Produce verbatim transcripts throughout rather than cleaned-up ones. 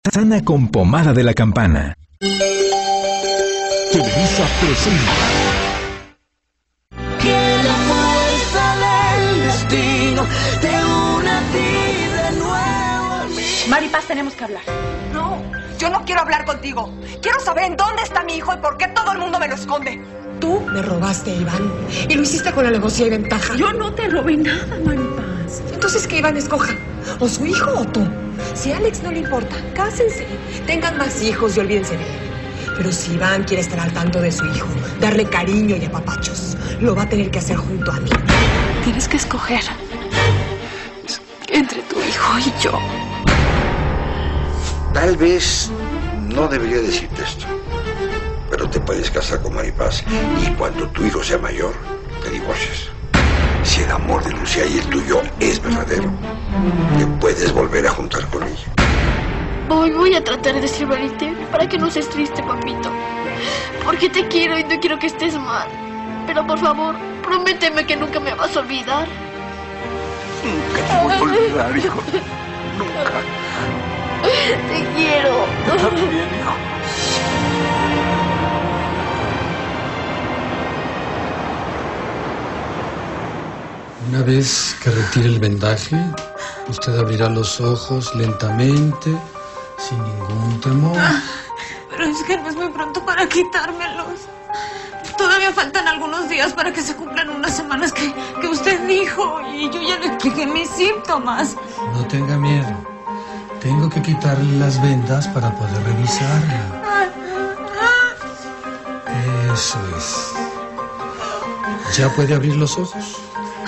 Sana con pomada de la campana. Televisa presenta. Que la fuerza del destino te une a ti de nuevo a mí. Maripaz, tenemos que hablar. No, yo no quiero hablar contigo. Quiero saber en dónde está mi hijo y por qué todo el mundo me lo esconde. Tú me robaste a Iván y lo hiciste con alevosía y ventaja. Yo no te robé nada, Maripaz. Entonces que Iván escoja, o su hijo o tú. Si a Alex no le importa, cásense, tengan más hijos y olvídense de él. Pero si Iván quiere estar al tanto de su hijo, darle cariño y apapachos, lo va a tener que hacer junto a mí. Tienes que escoger entre tu hijo y yo. Tal vez no debería decirte esto, pero te puedes casar con Maripaz y cuando tu hijo sea mayor, te divorcias. Si el amor de Lucía y el tuyo es verdadero, te puedes volver a juntar con ella. Hoy voy a tratar de ser valiente para que no seas triste, papito. Porque te quiero y no quiero que estés mal. Pero por favor, prométeme que nunca me vas a olvidar. Nunca te voy a olvidar, hijo. Nunca. Te quiero. Yo también, hijo. Una vez que retire el vendaje, usted abrirá los ojos lentamente, sin ningún temor. Ah, pero es que no es muy pronto para quitármelos. Todavía faltan algunos días para que se cumplan unas semanas que, que usted dijo y yo ya le expliqué mis síntomas. No tenga miedo. Tengo que quitarle las vendas para poder revisarla. Eso es. ¿Ya puede abrir los ojos?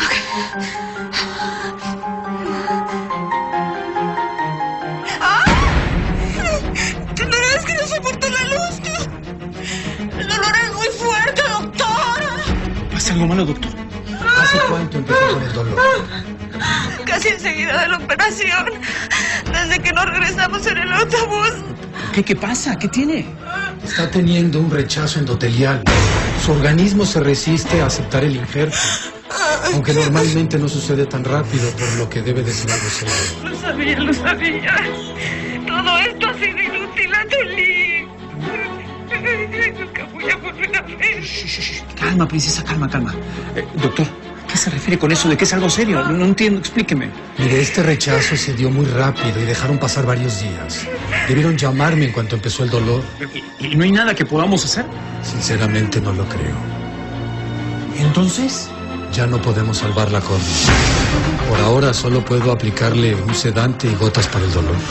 Es que no soporto la luz. El dolor es muy fuerte, doctor. ¿Pasa algo malo, doctor? ¿Hace cuánto empezó con el dolor? Casi enseguida de la operación. Desde que nos regresamos en el autobús. ¿Qué, qué pasa? ¿Qué tiene? Está teniendo un rechazo endotelial. Su organismo se resiste a aceptar el injerto. Aunque normalmente no sucede tan rápido, por lo que debe de ser algo serio. Lo sabía, lo sabía. Todo esto ha sido inútil, Atolí. Nunca voy a volver a ver. Shh, shh, shh. Calma, princesa, calma, calma. Eh, doctor, ¿qué se refiere con eso de que es algo serio? No, no entiendo, explíqueme. Mire, este rechazo se dio muy rápido y dejaron pasar varios días. Debieron llamarme en cuanto empezó el dolor. ¿Y, y no hay nada que podamos hacer? Sinceramente no lo creo. ¿Entonces? Ya no podemos salvar la córnea. Por ahora solo puedo aplicarle un sedante y gotas para el dolor.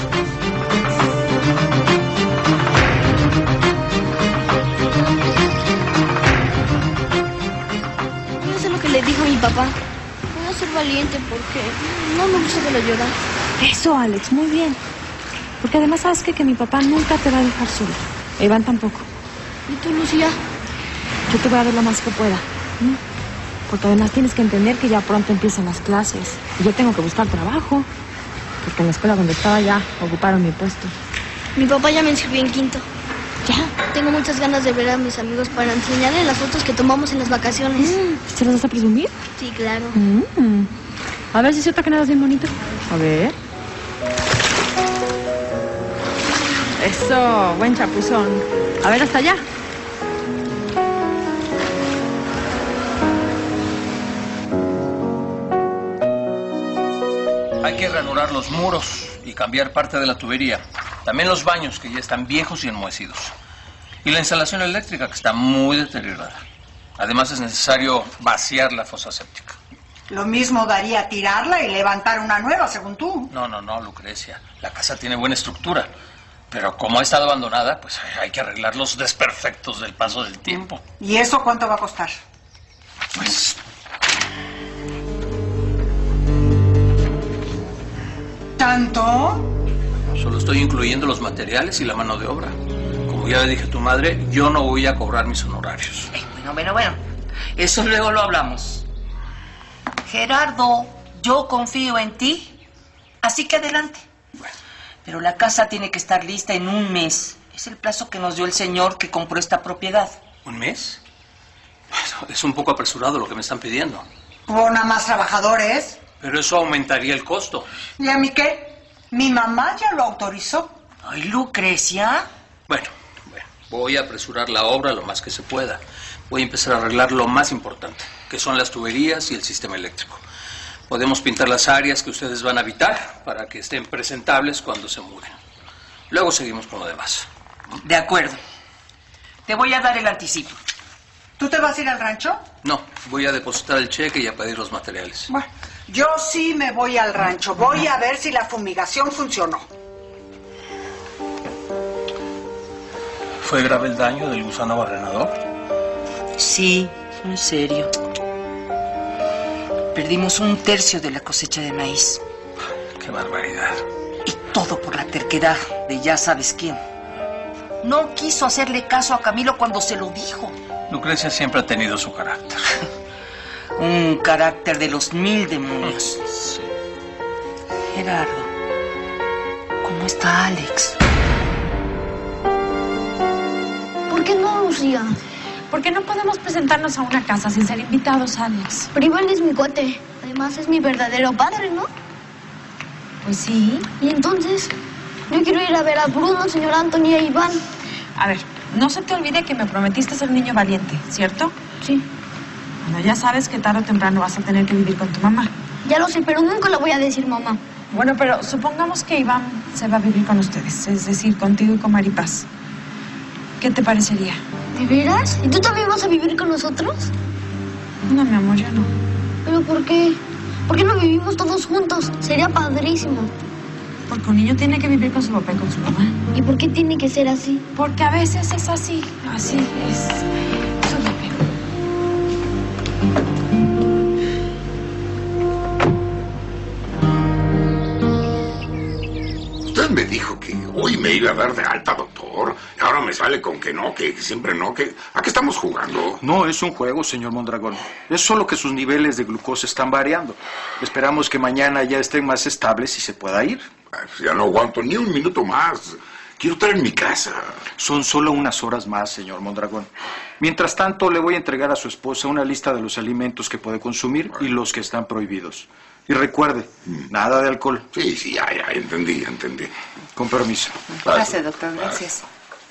No sé lo que le dijo mi papá. Voy a ser valiente porque no me gusta verlo llorar. Eso, Alex, muy bien. Porque además sabes que, que mi papá nunca te va a dejar sola. Iván tampoco. ¿Y tú, Lucía? Yo te voy a ver lo más que pueda. ¿Mm? Porque además tienes que entender que ya pronto empiezan las clases. Y yo tengo que buscar trabajo. Porque en la escuela donde estaba ya ocuparon mi puesto. Mi papá ya me inscribió en quinto. ¿Ya? Tengo muchas ganas de ver a mis amigos para enseñarles las fotos que tomamos en las vacaciones. Mm, ¿se las vas a presumir? Sí, claro. Mm. A ver si es cierto que nadas bien bonito. A ver. Eso, buen chapuzón. A ver, hasta allá. Hay que reanurar los muros y cambiar parte de la tubería. También los baños, que ya están viejos y enmohecidos. Y la instalación eléctrica, que está muy deteriorada. Además, es necesario vaciar la fosa séptica. Lo mismo daría tirarla y levantar una nueva, según tú. No, no, no, Lucrecia. La casa tiene buena estructura. Pero como ha estado abandonada, pues hay que arreglar los desperfectos del paso del tiempo. ¿Y eso cuánto va a costar? Pues... ¿Tanto? Solo estoy incluyendo los materiales y la mano de obra. Como ya le dije a tu madre, yo no voy a cobrar mis honorarios. Eh, bueno, bueno, bueno. Eso luego lo hablamos. Gerardo, yo confío en ti. Así que adelante. Bueno. Pero la casa tiene que estar lista en un mes. Es el plazo que nos dio el señor que compró esta propiedad. ¿Un mes? Bueno, es un poco apresurado lo que me están pidiendo. ¿Hubo nada más trabajadores? Pero eso aumentaría el costo. ¿Y a mí qué? Mi mamá ya lo autorizó. Ay, Lucrecia. Bueno, bueno, voy a apresurar la obra lo más que se pueda. Voy a empezar a arreglar lo más importante, que son las tuberías y el sistema eléctrico. Podemos pintar las áreas que ustedes van a habitar para que estén presentables cuando se muden. Luego seguimos con lo demás. De acuerdo. Te voy a dar el anticipo. ¿Tú te vas a ir al rancho? No, voy a depositar el cheque y a pedir los materiales. Bueno, yo sí me voy al rancho. Voy a ver si la fumigación funcionó. ¿Fue grave el daño del gusano barrenador? Sí, en serio. Perdimos un tercio de la cosecha de maíz. ¡Qué barbaridad! Y todo por la terquedad de ya sabes quién. No quiso hacerle caso a Camilo cuando se lo dijo. Lucrecia siempre ha tenido su carácter. Un carácter de los mil demonios. Sí. Gerardo, ¿cómo está Alex? ¿Por qué no, Lucía? Porque no podemos presentarnos a una casa sin ser invitados, Alex. Pero Iván es mi cuate. Además es mi verdadero padre, ¿no? Pues sí. Y entonces, yo quiero ir a ver a Bruno, señor Anthony e Iván. A ver, no se te olvide que me prometiste ser un niño valiente, ¿cierto? Sí. Bueno, ya sabes que tarde o temprano vas a tener que vivir con tu mamá. Ya lo sé, pero nunca le voy a decir mamá. Bueno, pero supongamos que Iván se va a vivir con ustedes, es decir, contigo y con Maripaz. ¿Qué te parecería? ¿De veras? ¿Y tú también vas a vivir con nosotros? No, mi amor, yo no. ¿Pero por qué? ¿Por qué no vivimos todos juntos? Sería padrísimo. Porque un niño tiene que vivir con su papá y con su mamá. ¿Y por qué tiene que ser así? Porque a veces es así. Así es. Súbeme. Usted me dijo que hoy me iba a dar de alta, doctor. Y ahora me sale con que no, que siempre no, que... ¿A qué estamos jugando? No es un juego, señor Mondragón. Es solo que sus niveles de glucosa están variando. Esperamos que mañana ya estén más estables y se pueda ir. Ya no aguanto ni un minuto más. Quiero estar en mi casa. Son solo unas horas más, señor Mondragón. Mientras tanto, le voy a entregar a su esposa una lista de los alimentos que puede consumir y los que están prohibidos. Y recuerde, nada de alcohol. Sí, sí, ya, ya, entendí, entendí. Con permiso. Gracias, doctor, gracias.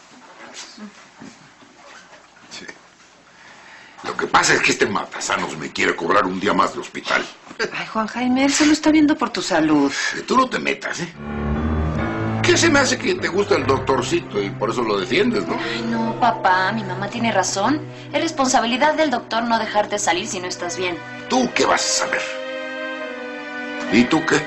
Sí. Lo que pasa es que este matasanos me quiere cobrar un día más de hospital. Ay, Juan Jaime, él se lo está viendo por tu salud. Tú no te metas, ¿eh? ¿Qué se me hace que te gusta el doctorcito y por eso lo defiendes, no? Ay, no, papá, mi mamá tiene razón. Es responsabilidad del doctor no dejarte salir si no estás bien. ¿Tú qué vas a saber? ¿Y tú qué?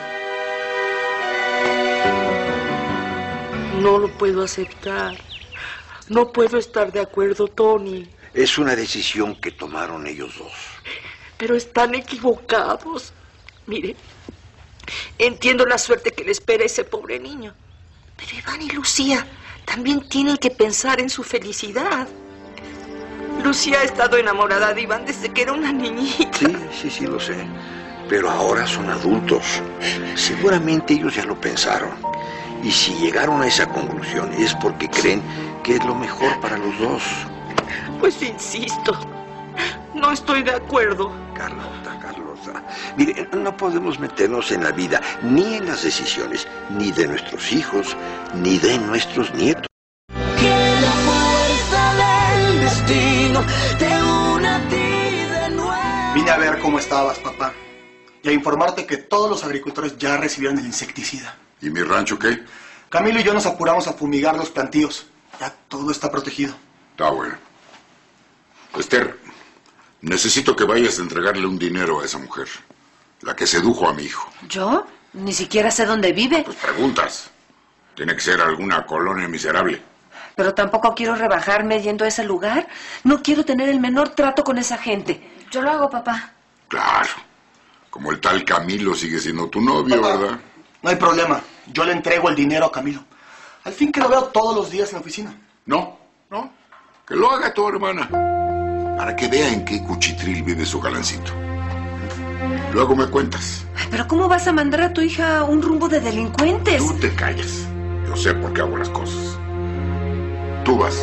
No lo puedo aceptar. No puedo estar de acuerdo, Tony. Es una decisión que tomaron ellos dos. Pero están equivocados. Mire, entiendo la suerte que le espera a ese pobre niño. Pero Iván y Lucía también tienen que pensar en su felicidad. Lucía ha estado enamorada de Iván desde que era una niñita. Sí, sí, sí, lo sé. Pero ahora son adultos. Seguramente ellos ya lo pensaron. Y si llegaron a esa conclusión es porque creen que es lo mejor para los dos. Pues insisto, no estoy de acuerdo. Carlota, Carlota. Mire, no podemos meternos en la vida, ni en las decisiones, ni de nuestros hijos, ni de nuestros nietos. Que la fuerza del destino te una a ti de nuevo. Vine a ver cómo estabas, papá. Y a informarte que todos los agricultores ya recibieron el insecticida. ¿Y mi rancho qué? Camilo y yo nos apuramos a fumigar los plantíos. Ya todo está protegido. Está bueno. Esther, necesito que vayas a entregarle un dinero a esa mujer. La que sedujo a mi hijo. ¿Yo? Ni siquiera sé dónde vive. Pues preguntas. Tiene que ser alguna colonia miserable. Pero tampoco quiero rebajarme yendo a ese lugar. No quiero tener el menor trato con esa gente. Yo lo hago, papá. Claro. Como el tal Camilo sigue siendo tu novio, Papá, ¿verdad? No hay problema. Yo le entrego el dinero a Camilo. Al fin que lo veo todos los días en la oficina. No, no. Que lo haga tu hermana. Para que vea en qué cuchitril vive su galancito. Luego me cuentas. Ay, pero ¿cómo vas a mandar a tu hija a un rumbo de delincuentes? Tú te callas. Yo sé por qué hago las cosas. Tú vas.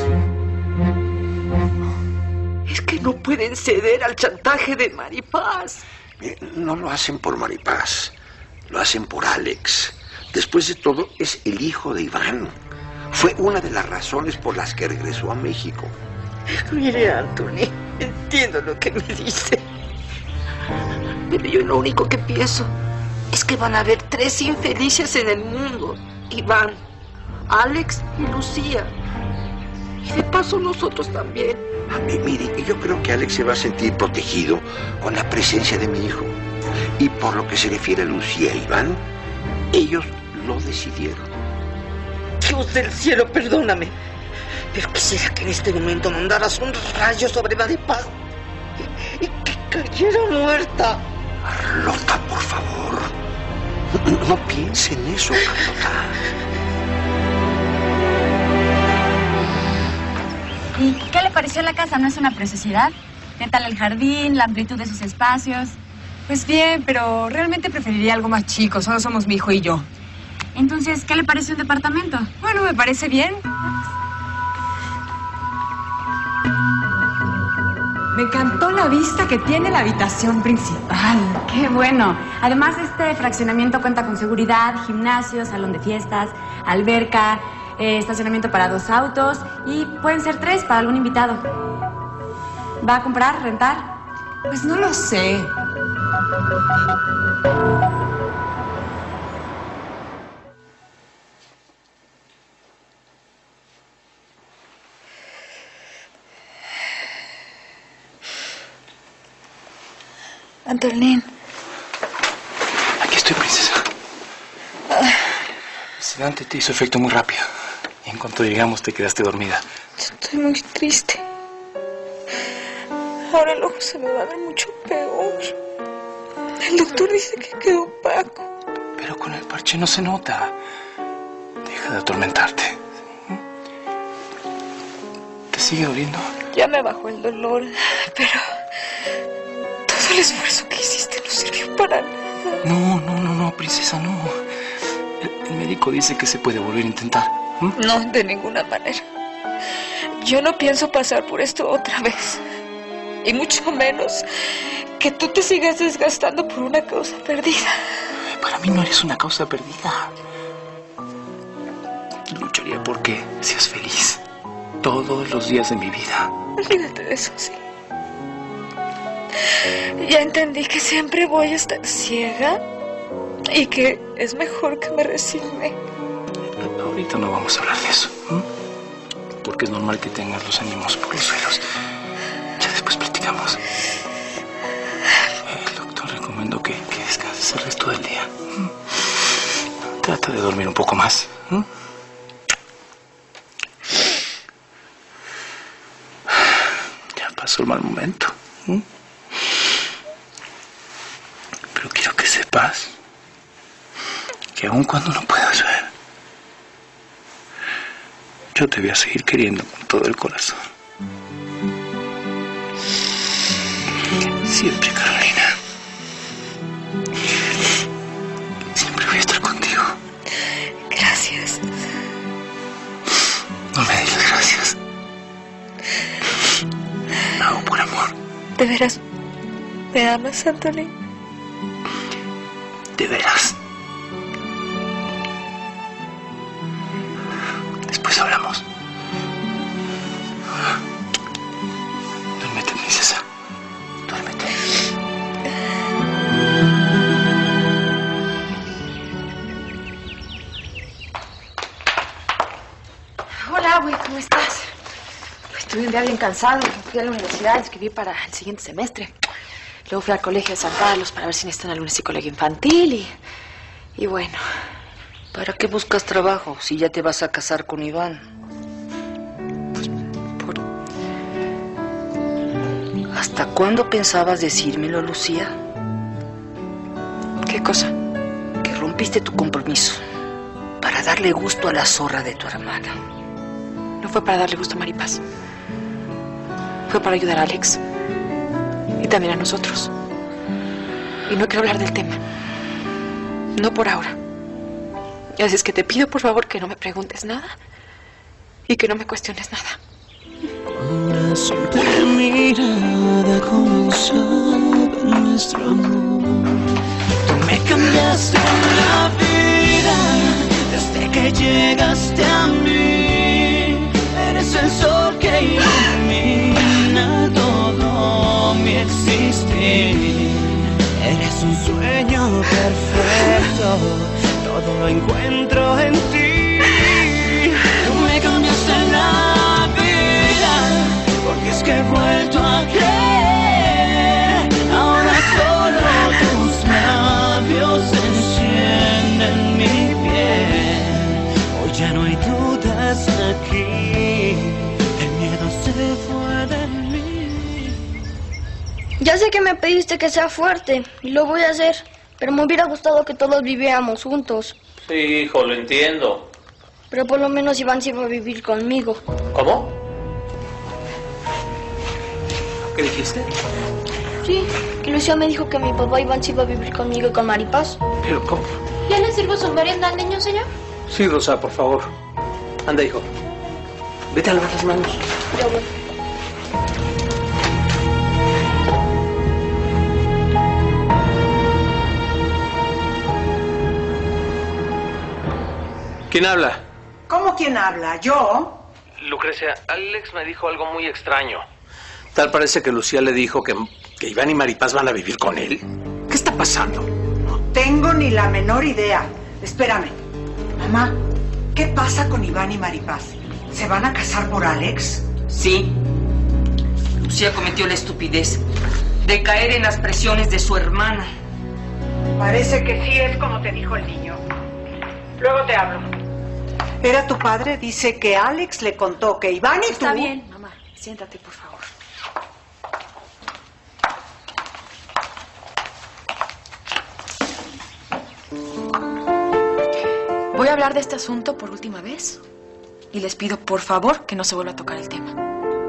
Es que no pueden ceder al chantaje de Maripaz. No lo hacen por Maripaz. Lo hacen por Alex. Después de todo, es el hijo de Iván. Fue una de las razones por las que regresó a México. Mire, Anthony, entiendo lo que me dice. Pero yo lo único que pienso es que van a haber tres infelices en el mundo. Iván, Alex y Lucía. Y de paso nosotros también. Mire, yo creo que Alex se va a sentir protegido con la presencia de mi hijo. Y por lo que se refiere a Lucía e Iván, ellos lo decidieron. Dios del cielo, perdóname. Pero quisiera que en este momento mandaras un rayo sobre la de Paz y, y que cayera muerta. Carlota, por favor. No, no piense en eso, Carlota. ¿Y qué le pareció la casa? ¿No es una preciosidad? ¿Qué tal el jardín, la amplitud de sus espacios? Pues bien, pero realmente preferiría algo más chico. Solo somos mi hijo y yo. Entonces, ¿qué le parece un departamento? Bueno, me parece bien. Me encantó la vista que tiene la habitación principal. ¡Qué bueno! Además, este fraccionamiento cuenta con seguridad, gimnasio, salón de fiestas, alberca, eh, estacionamiento para dos autos y pueden ser tres para algún invitado. ¿Va a comprar, rentar? Pues no lo sé. Antolín. Aquí estoy, princesa. Ah. El sedante te hizo efecto muy rápido. Y en cuanto llegamos te quedaste dormida. Estoy muy triste. Ahora el ojo se me va a ver mucho peor. El doctor dice que quedó opaco. Pero con el parche no se nota. Deja de atormentarte. ¿Te sigue doliendo? Ya me bajó el dolor, pero todo el esfuerzo que hiciste no sirvió para nada. No, no, no, no, princesa, no. El, el médico dice que se puede volver a intentar. ¿Mm? No, de ninguna manera. Yo no pienso pasar por esto otra vez. Y mucho menos que tú te sigas desgastando por una causa perdida. Para mí no eres una causa perdida. Lucharía por que seas feliz todos los días de mi vida. Olvídate de eso, sí. Ya entendí que siempre voy a estar ciega y que es mejor que me resigne. Ahorita no vamos a hablar de eso, ¿eh? Porque es normal que tengas los ánimos por los suelos. Ya después platicamos. El doctor recomendó que, que descanses el resto del día. Trata de dormir un poco más. ¿eh? Ya pasó el mal momento. ¿eh? Pero quiero que sepas que aun cuando no puedas ver, yo te voy a seguir queriendo con todo el corazón. Siempre, Carolina. Siempre voy a estar contigo. Gracias. No me des las gracias. Lo hago por amor. ¿De veras me amas, Anthony? De veras. Después hablamos. Duérmete, princesa. Duérmete. Hola, güey, ¿cómo estás? Pues tuve un día bien cansado. Fui a la universidad, escribí para el siguiente semestre. Luego fui al colegio de San Carlos para ver si necesitan algún psicólogo infantil y... Y bueno... ¿Para qué buscas trabajo si ya te vas a casar con Iván? Pues por... ¿Hasta cuándo pensabas decírmelo, Lucía? ¿Qué cosa? Que rompiste tu compromiso para darle gusto a la zorra de tu hermana. No fue para darle gusto a Maripaz. Fue para ayudar a Alex. Y también a nosotros. Y no quiero hablar del tema. No por ahora. Así es que te pido, por favor, que no me preguntes nada. Y que no me cuestiones nada. Corazón, tu mirada comenzaba nuestro amor. Tú me cambiaste la vida desde que llegaste a mí. estás aquí, el miedo se fue de mí. Ya sé que me pediste que sea fuerte, y lo voy a hacer, pero me hubiera gustado que todos viviéramos juntos. Sí, hijo, lo entiendo. Pero por lo menos Iván sí va a vivir conmigo. ¿Cómo? ¿Qué dijiste? Sí, que Lucía me dijo que mi papá Iván sí iba a vivir conmigo y con Maripaz. ¿Pero cómo? ¿Ya le sirvo su merienda al niño, señor? Sí, Rosa, por favor. Anda, hijo. Vete a lavar las manos. Ya voy. ¿Quién habla? ¿Cómo quién habla? ¿Yo? Lucrecia, Alex me dijo algo muy extraño. Tal parece que Lucía le dijo que, que Iván y Maripaz van a vivir con él. ¿Qué está pasando? No tengo ni la menor idea. Espérame. Mamá, ¿qué pasa con Iván y Maripaz? ¿Se van a casar por Alex? Sí. Lucía cometió la estupidez de caer en las presiones de su hermana. Parece que sí es como te dijo el niño. Luego te hablo. ¿Era tu padre? Dice que Alex le contó que Iván y tú... Está bien, mamá. Siéntate, por favor. Voy a hablar de este asunto por última vez y les pido, por favor, que no se vuelva a tocar el tema.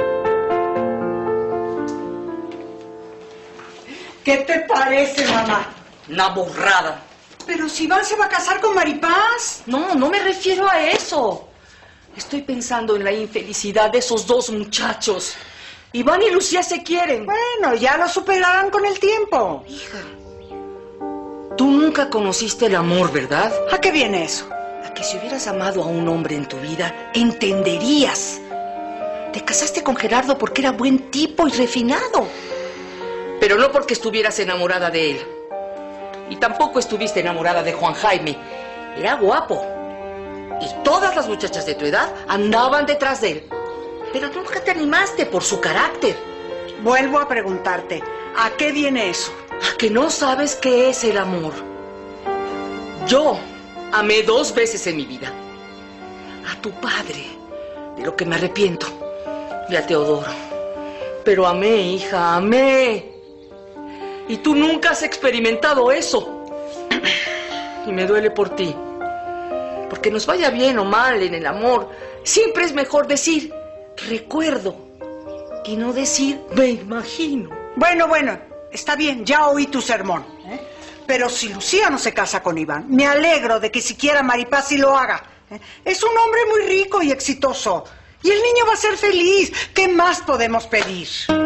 ¿Qué te parece, mamá? Una borrada. Pero si Iván se va a casar con Maripaz. No, no me refiero a eso. Estoy pensando en la infelicidad de esos dos muchachos. Iván y Lucía se quieren. Bueno, ya lo superarán con el tiempo. Hija, tú nunca conociste el amor, ¿verdad? ¿A qué viene eso? A que si hubieras amado a un hombre en tu vida, entenderías. Te casaste con Gerardo porque era buen tipo y refinado. Pero no porque estuvieras enamorada de él. Y tampoco estuviste enamorada de Juan Jaime. Era guapo. Y todas las muchachas de tu edad andaban detrás de él. Pero nunca te animaste por su carácter. Vuelvo a preguntarte, ¿a qué viene eso? A que no sabes qué es el amor. Yo amé dos veces en mi vida. A tu padre, de lo que me arrepiento, y a Teodoro. Pero amé, hija, amé. Y tú nunca has experimentado eso. Y me duele por ti. Porque nos vaya bien o mal en el amor, siempre es mejor decir, recuerdo, y no decir, me imagino. Bueno, bueno, está bien, ya oí tu sermón. ¿eh? Pero si Lucía no se casa con Iván, me alegro de que siquiera Maripaz sí lo haga. ¿eh? Es un hombre muy rico y exitoso. Y el niño va a ser feliz. ¿Qué más podemos pedir?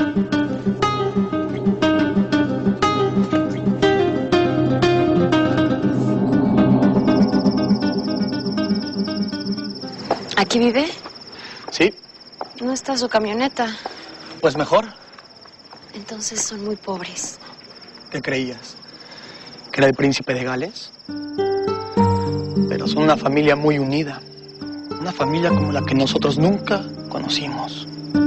¿Aquí vive? Sí, ¿No está su camioneta? pues mejor. Entonces son muy pobres. ¿Qué creías? ¿Que era el príncipe de Gales? Pero son una familia muy unida. Una familia como la que nosotros nunca conocimos.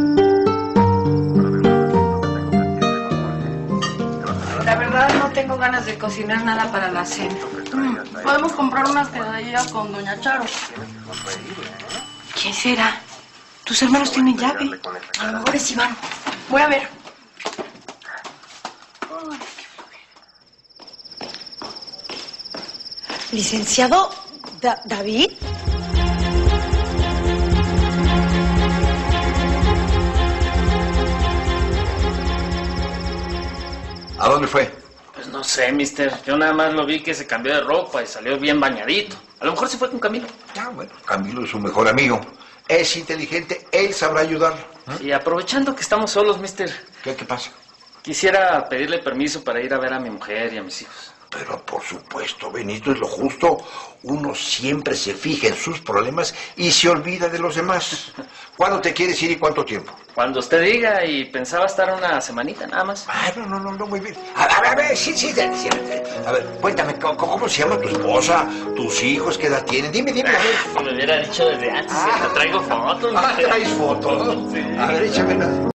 La verdad no tengo ganas de cocinar nada para la cena. Mm, podemos comprar unas quesadillas con Doña Charo. ¿Quién será? Tus hermanos tienen llave. A lo mejor es Iván. Voy a ver. Licenciado Da- David. ¿A dónde fue? Pues no sé, mister. Yo nada más lo vi que se cambió de ropa y salió bien bañadito. A lo mejor se fue con Camilo. Ah, bueno, Camilo es su mejor amigo. Es inteligente, él sabrá ayudarlo. ¿eh? Y aprovechando que estamos solos, mister. ¿Qué, qué pasa? Quisiera pedirle permiso para ir a ver a mi mujer y a mis hijos. Pero por supuesto, Benito, es lo justo. Uno siempre se fija en sus problemas y se olvida de los demás. ¿Cuándo te quieres ir y cuánto tiempo? Cuando usted diga, y pensaba estar una semanita nada más. Ah, no, no, no, no, muy bien. A ver, a ver, sí, sí, sí, sí. A ver, cuéntame, ¿cómo, cómo se llama tu esposa? ¿Tus hijos qué edad tienen? Dime, dime, a ver. Si me hubiera dicho desde antes, ah, te traigo fotos. Ah, ¿traes fotos? Sí. A ver, échame una.